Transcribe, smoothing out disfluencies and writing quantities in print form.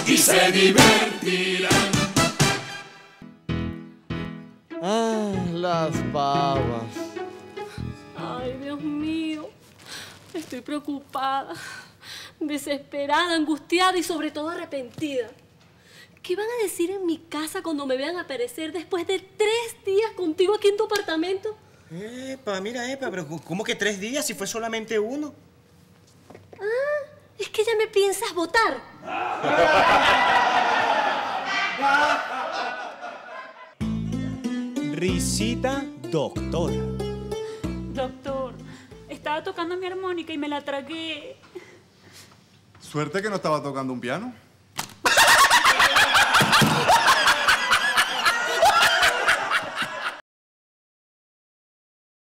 y se divertirán. Ah, las pavas. Ay, Dios mío. Estoy preocupada, desesperada, angustiada y sobre todo arrepentida. ¿Qué van a decir en mi casa cuando me vean aparecer después de 3 días contigo aquí en tu apartamento? Mira, pero ¿cómo que 3 días si fue solamente uno? Ah, es que ya me piensas votar. Risita doctora. Doctor, estaba tocando mi armónica y me la tragué. Suerte que no estaba tocando un piano.